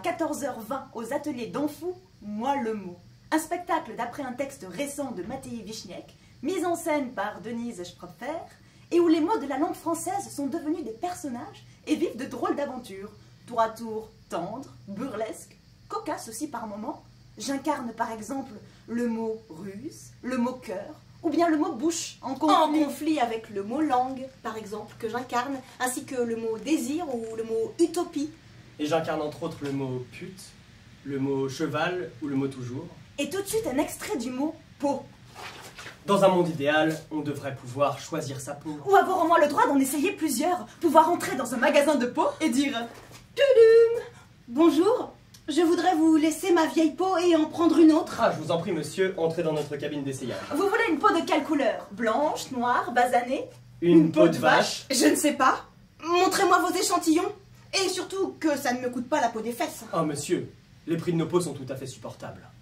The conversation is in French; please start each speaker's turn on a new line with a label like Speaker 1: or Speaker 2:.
Speaker 1: 14h20 aux ateliers d'Anfou, Moi le mot. Un spectacle d'après un texte récent de Mattei Wiśniek, mis en scène par Denise Schropfer, et où les mots de la langue française sont devenus des personnages et vivent de drôles d'aventures, tour à tour tendres, burlesques, cocasses aussi par moments. J'incarne par exemple le mot ruse, le mot cœur, ou bien le mot bouche, en conflit avec le mot langue, par exemple, que j'incarne, ainsi que le mot désir ou le mot utopie.
Speaker 2: Et j'incarne entre autres le mot pute, le mot cheval ou le mot toujours.
Speaker 1: Et tout de suite un extrait du mot peau.
Speaker 2: Dans un monde idéal, on devrait pouvoir choisir sa peau.
Speaker 1: Ou avoir au moins le droit d'en essayer plusieurs. Pouvoir entrer dans un magasin de peau et dire « Tudum !
Speaker 3: Bonjour, je voudrais vous laisser ma vieille peau et en prendre une autre. »
Speaker 2: Ah, je vous en prie, monsieur, entrez dans notre cabine d'essayage.
Speaker 1: Vous voulez une peau de quelle couleur? Blanche, noire, basanée?
Speaker 2: Une peau de vache?
Speaker 3: Je ne sais pas. Montrez-moi vos échantillons. Et surtout que ça ne me coûte pas la peau des fesses.
Speaker 2: Oh, monsieur, les prix de nos peaux sont tout à fait supportables.